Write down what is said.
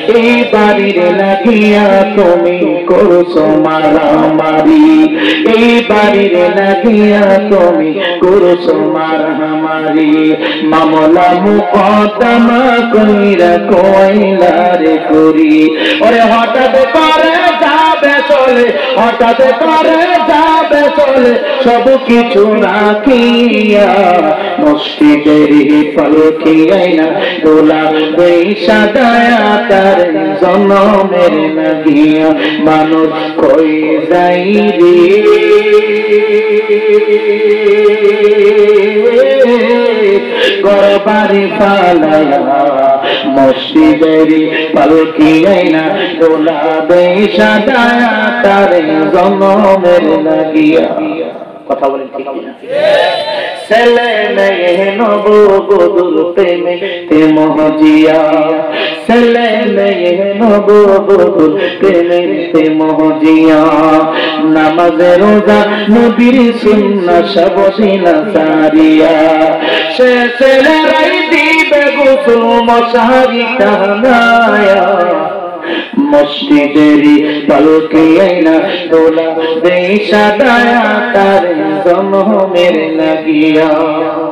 এই বাড়ির লাগিয়া তুমি করছো মারামারি এই বাড়ির লাগিয়া তুমি করছো মারামারি মামলা মুকদ্দমা কইরা কইলারে করি ওরে হঠাৎ করে যাবে চলে হঠাৎ করে যাবে চলে সব কিছু রাখিয়া মসজিদের পালকিয়াইনা দোলা বেশা দয়া তার জনমের লাগিয়া মানুষ কই যাই রে গরবারি ফালায়া মসজিদের পালকিয়াইনা দোলা বেশা দয়া তার জনমের লাগিয়া কথা বলেন ঠিক না ছেলে মেয়ে নববধূর প্রেমে তে মহজিয়া ছেলে মেয়ে নববধূর প্রেমে তে মহজিয়া নামাজে রোজা নবীর সুন্নাহ সব সিনা সারিয়া সে ছেলেরাই দিবে গোসল মশারি টানায়া মসজিদেরি পালকিয়াইনা দোলা বেশা দয়া তার জনমের লাগিয়া